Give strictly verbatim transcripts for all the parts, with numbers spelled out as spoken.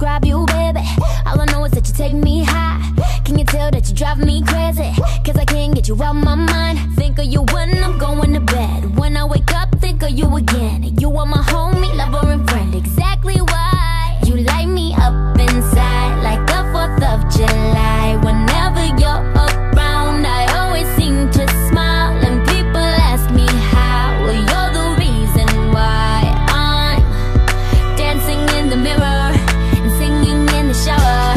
describe you, baby. All I know is that you take me high. Can you tell that you drive me crazy? Cause I can't get you out my mind. Think of you when I'm going to bed. When I wake up, think of you again. You are my homie, lover and friend. Exactly why you light me up inside like the fourth of July. Whenever you're around, I always seem to smile. And people ask me how. Well, you're the reason why I'm dancing in the mirror and singing in the shower.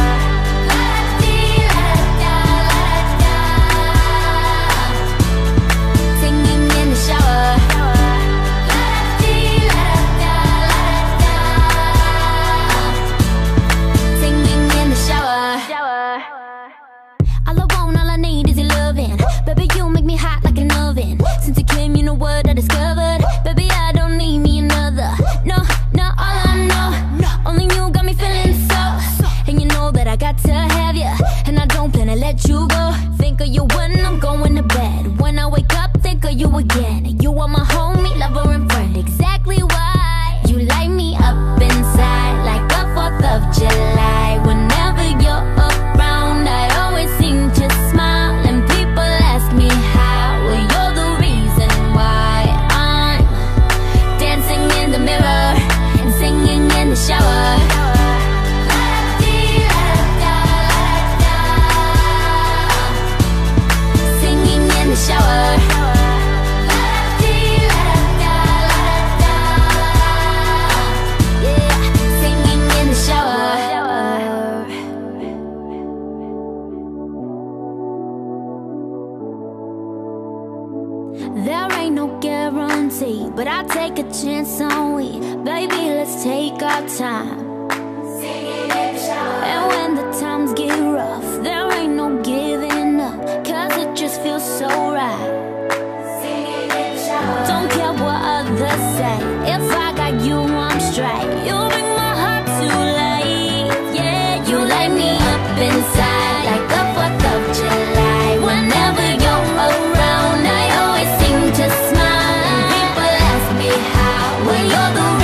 Singing in the shower. Singing in the shower. All I want, all I need is your loving. Baby, you make me hot like an oven. Since you came, you know what I discovered. Baby, I don't need me another. No, no, all I know, only you got me feeling so. And you know that I got to have you, and I don't plan to let you go. Think of you when I'm going to bed. When I wake up, think of you again. You are my homie, lover and friend. Exactly why you light me up inside like the fourth of July. Whenever you're around, I always seem to smile. And people ask me how. Well, you're the reason why I'm dancing in the mirror and singing in the shower. Singing in the shower. Yeah, singing in the shower. There ain't no guarantee, but I'll take a chance on we. Baby, let's take our time. And when the times get rough, there ain't no giving up, cause it just feels so right. Don't care what others say, if I got you, I'm straight. You bring my heart to life, yeah. You light me up inside like the fourth of July. Whenever you're around, I always seem to smile. And people ask me how. Well, you're the